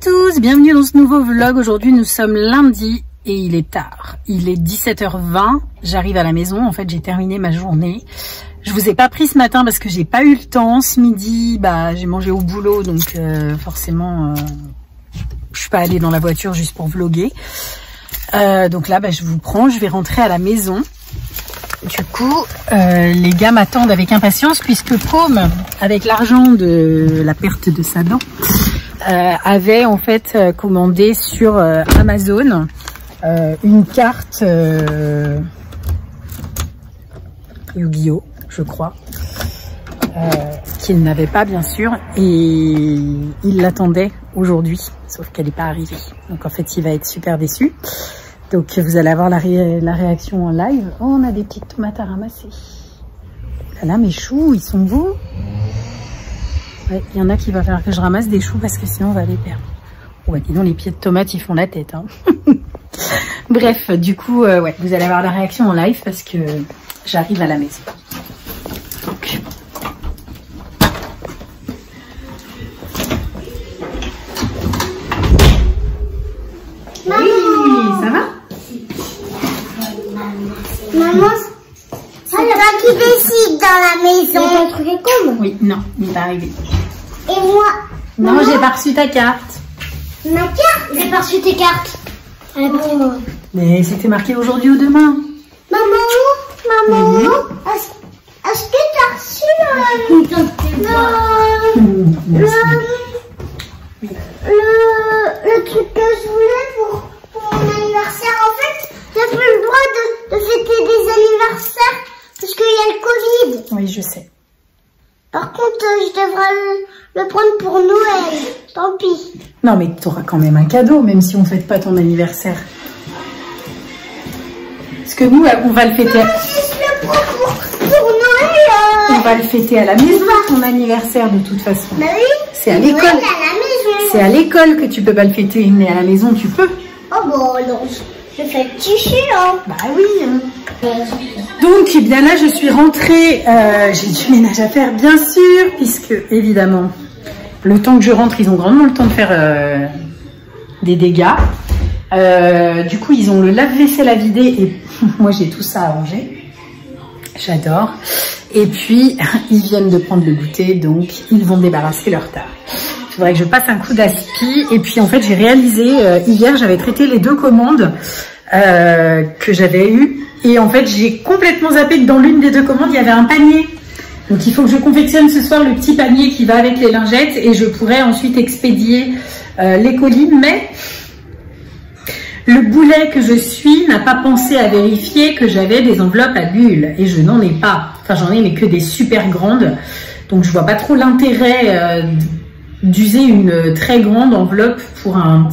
tous, bienvenue dans ce nouveau vlog. Aujourd'hui nous sommes lundi et il est tard. Il est 17h20, j'arrive à la maison, en fait j'ai terminé ma journée. Je vous ai pas pris ce matin parce que j'ai pas eu le temps. Ce midi, j'ai mangé au boulot, donc forcément je suis pas allée dans la voiture juste pour vlogger. Donc là je vous prends, je vais rentrer à la maison. Du coup, les gars m'attendent avec impatience puisque Paume, avec l'argent de la perte de sa dent, avait en fait commandé sur Amazon une carte Yu-Gi-Oh, je crois, qu'il n'avait pas bien sûr, et il l'attendait aujourd'hui, sauf qu'elle n'est pas arrivée. Donc en fait, il va être super déçu. Donc vous allez avoir la réaction en live. Oh, on a des petites tomates à ramasser. Là, mes choux, ils sont beaux. Ouais, il y en a qui va falloir que je ramasse des choux parce que sinon on va les perdre. Ouais, dis donc, les pieds de tomates, ils font la tête. Hein. Bref, du coup, ouais, vous allez avoir la réaction en live parce que j'arrive à la maison. Donc... Oui, ça va? Maman, c'est toi qui décide dans la maison. Il y a un truc comme? Oui, non, il n'est pas arrivé. Et moi? Non, j'ai pas reçu ta carte. Ma carte? J'ai pas reçu tes cartes. Oh. Mais c'était marqué aujourd'hui ou demain. Maman, est-ce que t'as reçu le truc que je voulais pour mon anniversaire? En fait, j'ai plus le droit de fêter des anniversaires parce qu'il y a le Covid. Oui, je sais. Par contre, je devrais le prendre pour Noël. Tant pis. Non, mais tu auras quand même un cadeau, même si on ne fête pas ton anniversaire. Parce que nous, on va le fêter. Si je le prends pour Noël. On va le fêter à la maison, ton anniversaire, de toute façon. Bah oui. C'est à l'école. C'est à l'école que tu peux pas le fêter, mais à la maison, tu peux. Oh bon, non. Je fais le chichi, hein. Bah oui. Donc, eh bien là, je suis rentrée. J'ai du ménage à faire, bien sûr, puisque, évidemment, le temps que je rentre, ils ont grandement le temps de faire des dégâts. Du coup, ils ont le lave-vaisselle à vider et moi, j'ai tout ça à ranger. J'adore. Et puis, ils viennent de prendre le goûter, donc ils vont débarrasser leur table. Il faudrait que je passe un coup d'aspi. Et puis, en fait, j'ai réalisé, hier, j'avais traité les 2 commandes que j'avais eues. Et en fait, j'ai complètement zappé que dans l'une des 2 commandes, il y avait un panier. Donc, il faut que je confectionne ce soir le petit panier qui va avec les lingettes. Et je pourrais ensuite expédier les colis. Mais le boulet que je suis n'a pas pensé à vérifier que j'avais des enveloppes à bulles. Et je n'en ai pas. Enfin, j'en ai, mais que des super grandes. Donc, je vois pas trop l'intérêt d'user une très grande enveloppe pour un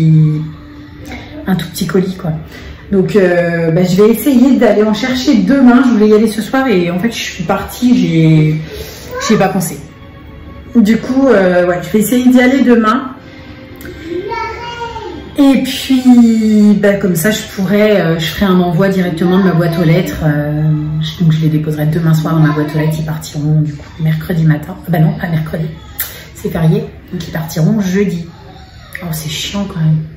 tout petit colis, quoi. Donc je vais essayer d'aller en chercher demain. Je voulais y aller ce soir et en fait je suis partie, j'ai pas pensé. Du coup ouais, je vais essayer d'y aller demain. Et puis comme ça je ferai un envoi directement de ma boîte aux lettres. Donc je les déposerai demain soir dans ma boîte aux lettres. Ils partiront du coup mercredi matin. Bah non, pas mercredi. C'est férié, donc ils partiront jeudi. Oh, c'est chiant quand même.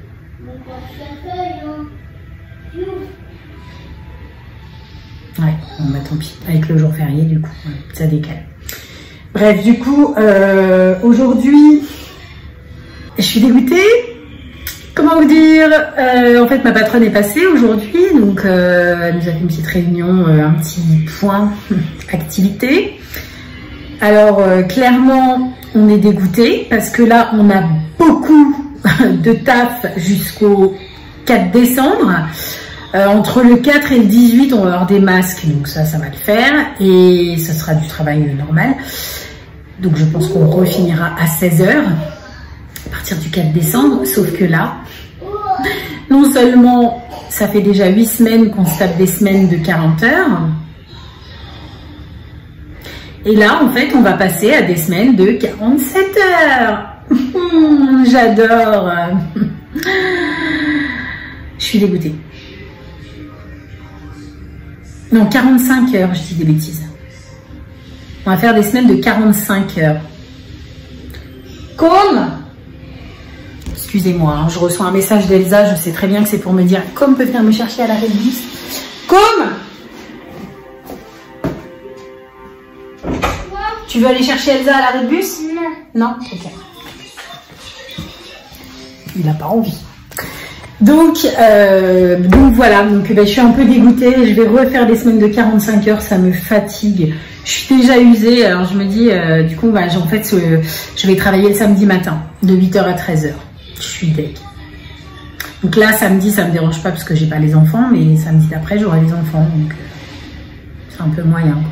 Ouais, bon tant pis. Avec le jour férié, du coup, ça décale. Bref, du coup, aujourd'hui, je suis dégoûtée. Comment vous dire, en fait, ma patronne est passée aujourd'hui, donc elle nous a fait une petite réunion, un petit point activité. Alors, clairement, on est dégoûté parce que là, on a beaucoup de taf jusqu'au 4 décembre. Entre le 4 et le 18, on va avoir des masques, donc ça va le faire. Et ça sera du travail normal. Donc, je pense qu'on refinira à 16 h à partir du 4 décembre. Sauf que là, non seulement ça fait déjà 8 semaines qu'on se tape des semaines de 40 heures, et là, en fait, on va passer à des semaines de 47 heures. J'adore. Je suis dégoûtée. Non, 45 heures, je dis des bêtises. On va faire des semaines de 45 heures. Comme Excusez-moi, hein, je reçois un message d'Elsa, je sais très bien que c'est pour me dire comme peut venir me chercher à l'arrêt de bus. Comme tu veux aller chercher Elsa à l'arrêt de bus? Non. Ok. Il n'a pas envie. Donc voilà, donc je suis un peu dégoûtée. Je vais refaire des semaines de 45 heures, ça me fatigue. Je suis déjà usée, alors je me dis, du coup, bah, en fait, je vais travailler le samedi matin, de 8h à 13h. Je suis deg. Donc là, samedi, ça me dérange pas parce que j'ai pas les enfants, mais samedi d'après, j'aurai les enfants, donc c'est un peu moyen, quoi.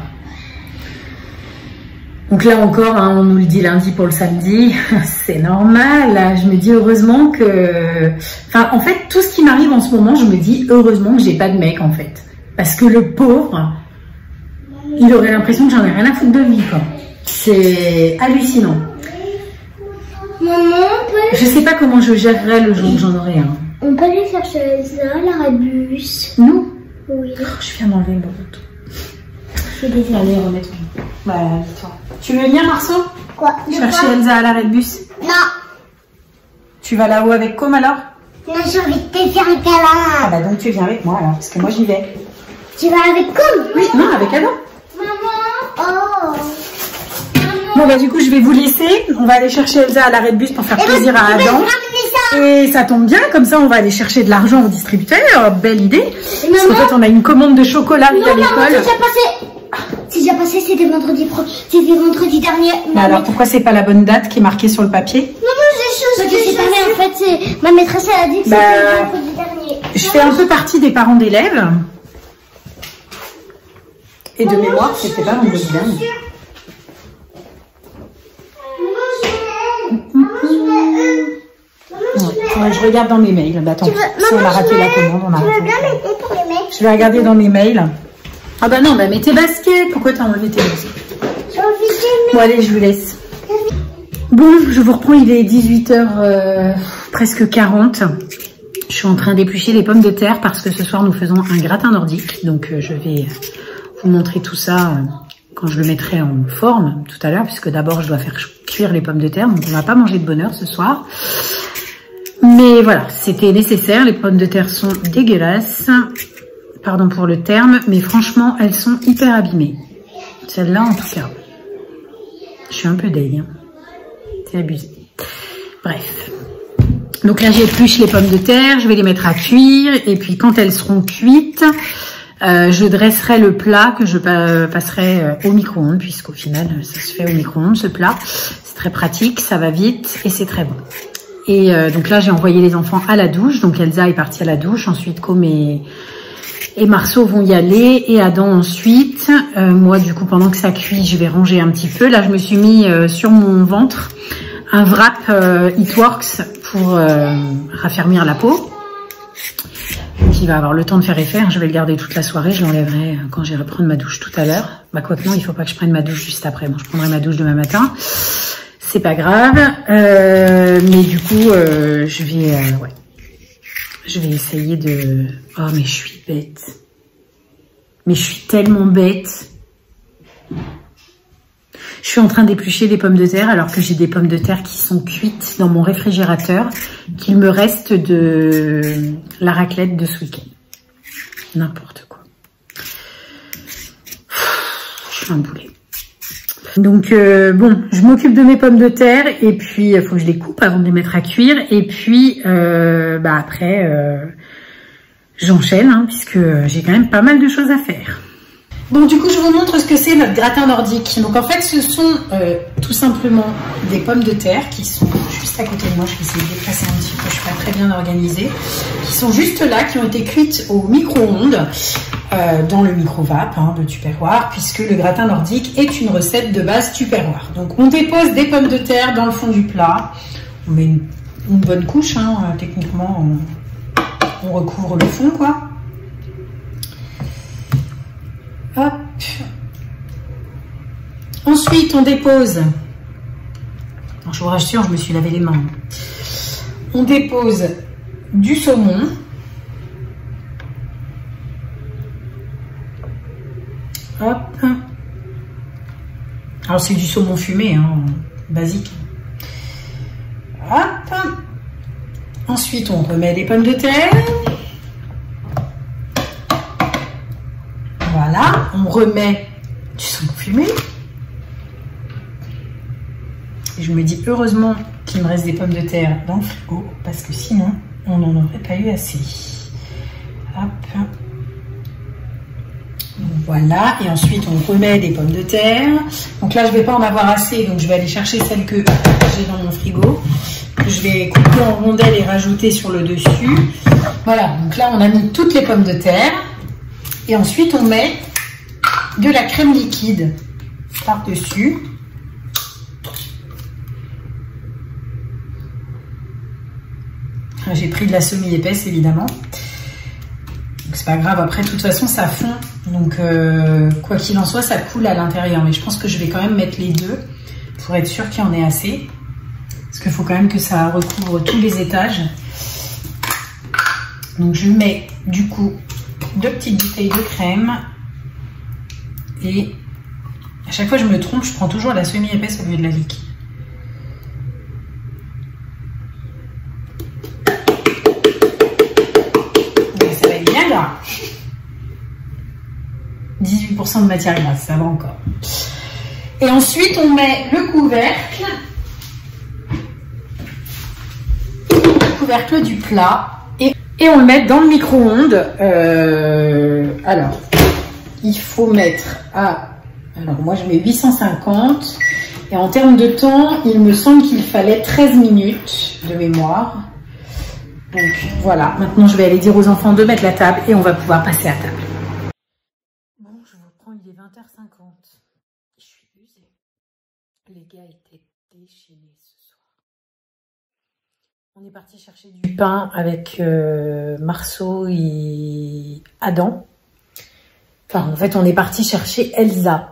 Donc là encore, hein, on nous le dit lundi pour le samedi, c'est normal. Je me dis heureusement que... Enfin, en fait, tout ce qui m'arrive en ce moment, je me dis heureusement que j'ai pas de mec, en fait. Parce que le pauvre, il aurait l'impression que j'en ai rien à foutre de vie, quoi. C'est hallucinant. Maman, je sais pas comment je gérerais le jour où j'en aurais un. On peut aller chercher Elsa, l'arrêt de bus. Nous? Oui. Oh, je viens d'enlever mon manteau. Je suis désolée. Allez, remettons. Bah, toi. Tu veux venir, Marceau? Quoi? Chercher Elsa à l'arrêt de bus? Non. Tu vas là-haut avec Com alors? Non, j'ai envie de te faire un câlin. Ah bah donc tu viens avec moi alors, parce que moi j'y vais. Tu vas avec Com? Oui, non, avec Adam. Maman. Oh. Bon bah du coup je vais vous laisser. On va aller chercher Elsa à l'arrêt de bus pour faire plaisir à Adam. Et ça tombe bien, comme ça on va aller chercher de l'argent au distributeur. Belle idée. Parce qu'en fait on a une commande de chocolat à l'école. C'est déjà passé, c'était vendredi dernier. Mais alors pourquoi c'est pas la bonne date qui est marquée sur le papier? Non, j'ai chose. En fait, c'est ma maîtresse elle a dit que c'était vendredi dernier. Je fais un peu partie des parents d'élèves. Et de mémoire, c'était pas vendredi dernier. Ouais, je regarde dans mes mails. Bah, attends, si on a raté la commande, on a raté. Je vais regarder dans mes mails. Ah bah non, bah mets tes baskets. Pourquoi t'as enlevé tes baskets? Bon allez, je vous laisse. Bon, je vous reprends, il est 18h presque 40. Je suis en train d'éplucher les pommes de terre parce que ce soir nous faisons un gratin nordique. Donc je vais vous montrer tout ça quand je le mettrai en forme tout à l'heure, puisque d'abord je dois faire cuire les pommes de terre. Donc on va pas manger de bonne heure ce soir. Mais voilà, c'était nécessaire. Les pommes de terre sont dégueulasses. Pardon pour le terme, mais franchement, elles sont hyper abîmées. Celle-là, en tout cas. Je suis un peu deg. Hein. C'est abusé. Bref. Donc là, j'épluche les pommes de terre. Je vais les mettre à cuire. Et puis, quand elles seront cuites, je dresserai le plat que je passerai au micro-ondes, puisqu'au final, ça se fait au micro-ondes, ce plat. C'est très pratique, ça va vite et c'est très bon. Et donc là, j'ai envoyé les enfants à la douche. Donc Elsa est partie à la douche. Ensuite, Com et Marceau vont y aller. Et Adam ensuite. Moi, du coup, pendant que ça cuit, je vais ranger un petit peu. Là, je me suis mis sur mon ventre un wrap Eatworks pour raffermir la peau. Donc, il va avoir le temps de faire effet. Je vais le garder toute la soirée. Je l'enlèverai quand j'irai prendre ma douche tout à l'heure. Bah, quoi que non, il faut pas que je prenne ma douche juste après. Bon, je prendrai ma douche demain matin. C'est pas grave, mais du coup, je vais essayer de... Oh, mais je suis bête. Mais je suis tellement bête. Je suis en train d'éplucher des pommes de terre alors que j'ai des pommes de terre qui sont cuites dans mon réfrigérateur, qu'il me reste de la raclette de ce week-end. N'importe quoi. Je suis un boulet. Donc bon, je m'occupe de mes pommes de terre et puis il faut que je les coupe avant de les mettre à cuire. Et puis après, j'enchaîne hein, puisque j'ai quand même pas mal de choses à faire. Bon, du coup, je vous montre ce que c'est notre gratin nordique. Donc en fait, ce sont tout simplement des pommes de terre qui sont juste à côté de moi. Je vais essayer de déplacer un petit peu, je suis pas très bien organisée. Qui sont juste là, qui ont été cuites au micro-ondes. Dans le micro-vape hein, de Tupperware, puisque le gratin nordique est une recette de base Tupperware. Donc on dépose des pommes de terre dans le fond du plat, on met une bonne couche, hein, techniquement on recouvre le fond quoi. Hop. Ensuite on dépose, alors, je vous rassure, je me suis lavé les mains. On dépose du saumon. Hop. Alors c'est du saumon fumé, hein, basique. Hop. Ensuite, on remet les pommes de terre. Voilà, on remet du saumon fumé. Et je me dis heureusement qu'il me reste des pommes de terre dans le frigo, parce que sinon, on n'en aurait pas eu assez. Hop. Donc voilà, et ensuite on remet des pommes de terre. Donc là, je ne vais pas en avoir assez, donc je vais aller chercher celles que j'ai dans mon frigo. Je vais couper en rondelles et rajouter sur le dessus. Voilà, donc là, on a mis toutes les pommes de terre. Et ensuite, on met de la crème liquide par-dessus. J'ai pris de la semi-épaisse, évidemment. Donc c'est pas grave, après, de toute façon, ça fond. Donc, quoi qu'il en soit, ça coule à l'intérieur. Mais je pense que je vais quand même mettre les deux pour être sûr qu'il y en ait assez. Parce qu'il faut quand même que ça recouvre tous les étages. Donc, je mets, du coup, 2 petites bouteilles de crème. Et à chaque fois, je me trompe, je prends toujours la semi-épaisse au lieu de la liquide. Ça va être bien là. 18% de matière grasse, ça va encore. Et ensuite, on met le couvercle. Le couvercle du plat. Et on le met dans le micro-ondes. Alors, il faut mettre à... Alors, moi, je mets 850. Et en termes de temps, il me semble qu'il fallait 13 minutes de mémoire. Donc, voilà. Maintenant, je vais aller dire aux enfants de mettre la table et on va pouvoir passer à table. Bon, je vous prends, il est 20h50. Je suis usée. Les gars étaient déchaînés ce soir. On est parti chercher du pain avec Marceau et Adam. Enfin, en fait, on est parti chercher Elsa,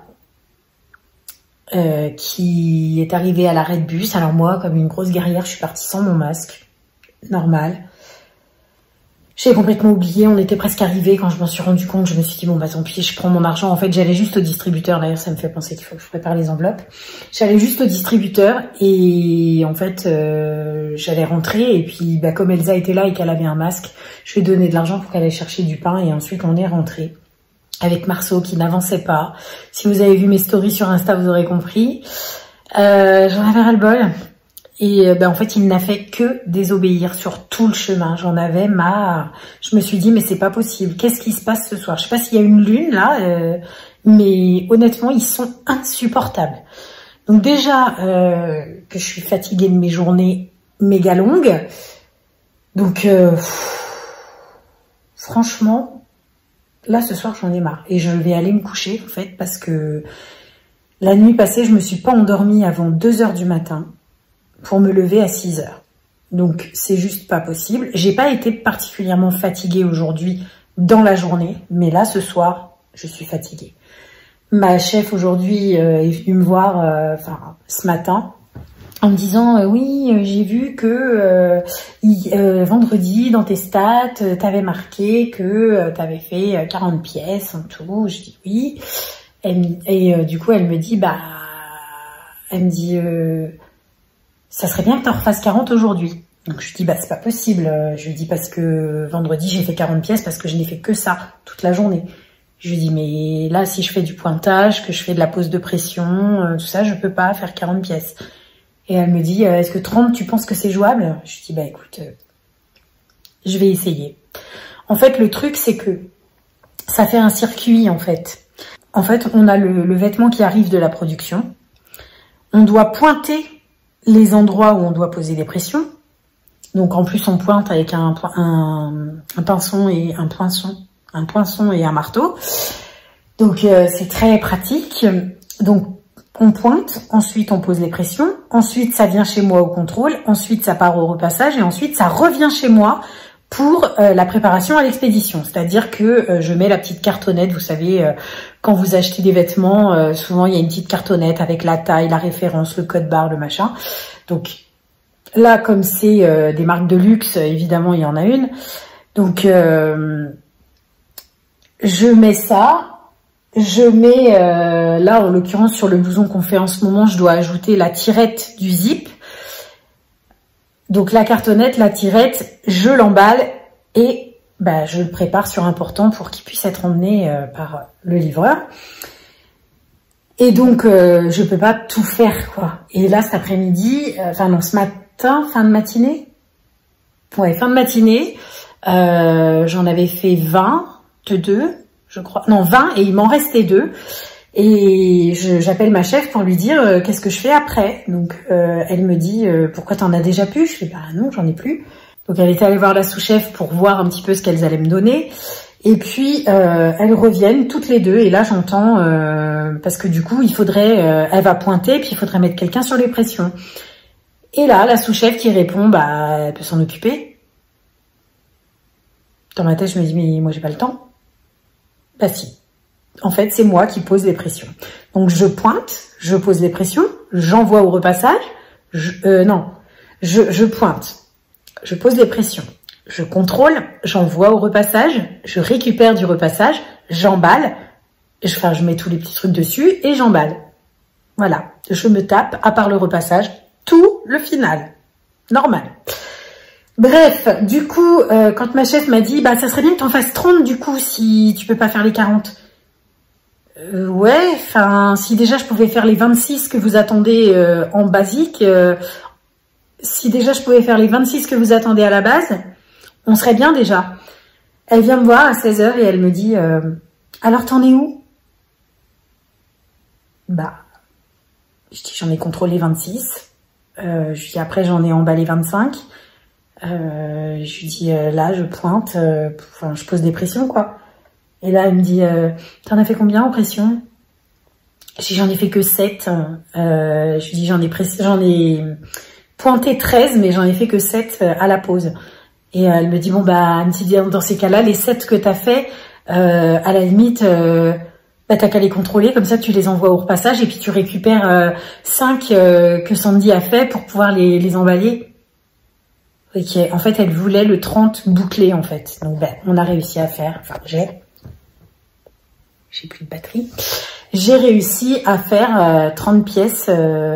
qui est arrivée à l'arrêt de bus. Alors moi, comme une grosse guerrière, je suis partie sans mon masque. Normal. J'ai complètement oublié, on était presque arrivés. Quand je m'en suis rendu compte, je me suis dit, bon bah tant pis, je prends mon argent. En fait, j'allais juste au distributeur. D'ailleurs, ça me fait penser qu'il faut que je prépare les enveloppes. J'allais juste au distributeur et en fait, j'allais rentrer. Et puis, bah, comme Elsa était là et qu'elle avait un masque, je lui ai donné de l'argent pour qu'elle aille chercher du pain. Et ensuite, on est rentré avec Marceau qui n'avançait pas. Si vous avez vu mes stories sur Insta, vous aurez compris. J'en avais ras-le-bol. Et ben en fait, il n'a fait que désobéir sur tout le chemin. J'en avais marre. Je me suis dit, mais c'est pas possible. Qu'est-ce qui se passe ce soir? Je sais pas s'il y a une lune là, mais honnêtement, ils sont insupportables. Donc déjà, que je suis fatiguée de mes journées méga longues. Donc, franchement, là ce soir, j'en ai marre. Et je vais aller me coucher en fait, parce que la nuit passée, je me suis pas endormie avant 2 h du matin. Pour me lever à 6 h. Donc, c'est juste pas possible. J'ai pas été particulièrement fatiguée aujourd'hui dans la journée, mais là, ce soir, je suis fatiguée. Ma chef aujourd'hui est venue me voir, ce matin, en me disant oui, j'ai vu que vendredi, dans tes stats, t'avais marqué que t'avais fait 40 pièces en tout. Je dis oui. Et du coup, elle me dit, ça serait bien que tu en refasses 40 aujourd'hui. Donc je lui dis, c'est pas possible. Je lui dis, parce que vendredi, j'ai fait 40 pièces parce que je n'ai fait que ça toute la journée. Je lui dis, mais là, si je fais du pointage, que je fais de la pose de pression, tout ça, je peux pas faire 40 pièces. Et elle me dit, est-ce que 30, tu penses que c'est jouable? Je lui dis, écoute, je vais essayer. En fait, le truc, c'est que ça fait un circuit, en fait. En fait, on a le vêtement qui arrive de la production. On doit pointer les endroits où on doit poser des pressions. Donc en plus on pointe avec un pinceau et un poinçon et un marteau. Donc c'est très pratique. Donc on pointe, ensuite on pose les pressions, ensuite ça vient chez moi au contrôle, ensuite ça part au repassage et ensuite ça revient chez moi pour la préparation à l'expédition. C'est-à-dire que je mets la petite cartonnette, vous savez, quand vous achetez des vêtements, souvent il y a une petite cartonnette avec la taille, la référence, le code barre, le machin. Donc là, comme c'est des marques de luxe, évidemment il y en a une. Donc je mets ça, je mets, là en l'occurrence sur le blouson qu'on fait en ce moment, je dois ajouter la tirette du zip. Donc la cartonnette, la tirette, je l'emballe et bah, je le prépare sur un portant pour qu'il puisse être emmené par le livreur. Et donc je peux pas tout faire quoi. Et là cet après-midi, enfin non ce matin, fin de matinée, ouais fin de matinée, j'en avais fait 22, je crois, non 20 et il m'en restait 2. Et j'appelle ma chef pour lui dire qu'est-ce que je fais après. Donc elle me dit pourquoi t'en as déjà plus? Je fais bah non j'en ai plus. Donc elle était allée voir la sous-chef pour voir un petit peu ce qu'elles allaient me donner. Et puis elles reviennent toutes les deux et là j'entends parce que du coup il faudrait elle va pointer puis il faudrait mettre quelqu'un sur les pressions. Et là la sous-chef qui répond bah elle peut s'en occuper. Dans ma tête je me dis mais moi j'ai pas le temps. Bah si. En fait, c'est moi qui pose les pressions. Donc, je pointe, je pose les pressions, j'envoie au repassage. Je pointe, je pose les pressions, je contrôle, j'envoie au repassage, je récupère du repassage, j'emballe, je mets tous les petits trucs dessus et j'emballe. Voilà, je me tape, à part le repassage, tout le final. Normal. Bref, du coup, quand ma chef m'a dit, bah ça serait bien que t'en fasses 30 du coup, si tu peux pas faire les 40. Ouais, enfin, si déjà je pouvais faire les 26 que vous attendez en basique, si déjà je pouvais faire les 26 que vous attendez à la base, on serait bien déjà. Elle vient me voir à 16h et elle me dit, alors t'en es où? Bah, je dis j'en ai contrôlé 26, je dis après j'en ai emballé 25, je lui dis là je pointe, enfin je pose des pressions quoi. Et là, elle me dit, t'en as fait combien en pression? Je dis, j'en ai fait que 7. Je lui dis, j'en ai pointé 13, mais j'en ai fait que 7 à la pause. Et elle me dit, bon, bah, elle me dit, dans ces cas-là, les 7 que t'as fait, à la limite, bah, t'as qu'à les contrôler, comme ça, tu les envoies au repassage et puis tu récupères 5 que Sandy a fait pour pouvoir les emballer. Ok, en fait, elle voulait le 30 bouclé, en fait. Donc, ben, on a réussi à faire, enfin, j'ai plus de batterie. J'ai réussi à faire 30 pièces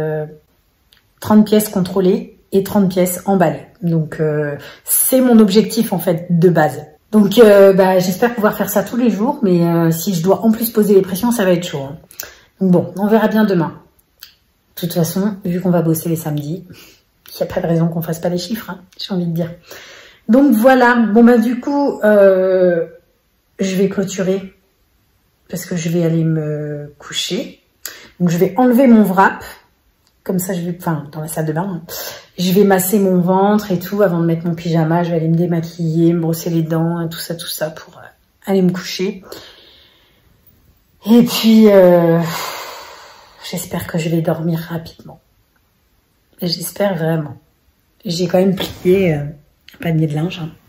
contrôlées et 30 pièces emballées. Donc, c'est mon objectif, en fait, de base. Donc, bah, j'espère pouvoir faire ça tous les jours, mais si je dois en plus poser les pressions, ça va être chaud. Hein. Donc bon, on verra bien demain. De toute façon, vu qu'on va bosser les samedis, il n'y a pas de raison qu'on fasse pas les chiffres, hein, j'ai envie de dire. Donc voilà, bon bah du coup, je vais clôturer parce que je vais aller me coucher. Donc je vais enlever mon wrap, comme ça je vais, enfin dans la salle de bain, hein. Je vais masser mon ventre et tout avant de mettre mon pyjama, je vais aller me démaquiller, me brosser les dents, et tout ça pour aller me coucher. Et puis, j'espère que je vais dormir rapidement. J'espère vraiment. J'ai quand même plié un panier de linge. Hein.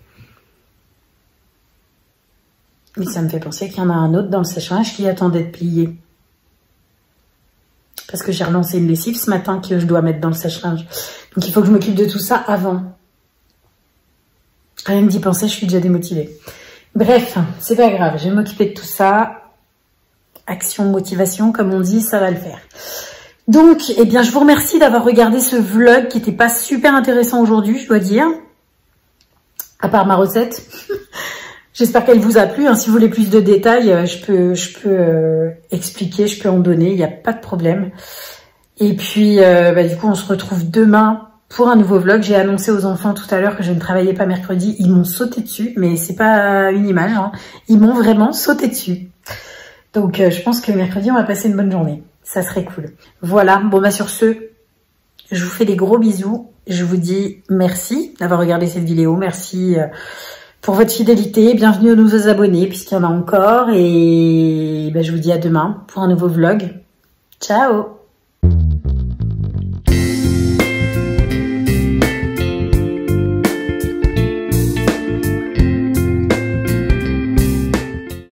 Mais ça me fait penser qu'il y en a un autre dans le sèche-linge qui attend d'être plié. Parce que j'ai relancé une lessive ce matin que je dois mettre dans le sèche-linge. Donc il faut que je m'occupe de tout ça avant. Rien que d'y penser, je suis déjà démotivée. Bref, c'est pas grave, je vais m'occuper de tout ça. Action, motivation, comme on dit, ça va le faire. Donc, eh bien, je vous remercie d'avoir regardé ce vlog qui n'était pas super intéressant aujourd'hui, je dois dire. À part ma recette. J'espère qu'elle vous a plu. Hein. Si vous voulez plus de détails, je peux expliquer, je peux en donner, il n'y a pas de problème. Et puis, bah, du coup, on se retrouve demain pour un nouveau vlog. J'ai annoncé aux enfants tout à l'heure que je ne travaillais pas mercredi. Ils m'ont sauté dessus, mais c'est pas une image. Hein. Ils m'ont vraiment sauté dessus. Donc, je pense que mercredi, on va passer une bonne journée. Ça serait cool. Voilà. Bon, bah, sur ce, je vous fais des gros bisous. Je vous dis merci d'avoir regardé cette vidéo. Merci pour votre fidélité. Bienvenue aux nouveaux abonnés, puisqu'il y en a encore. Et bah, je vous dis à demain pour un nouveau vlog. Ciao!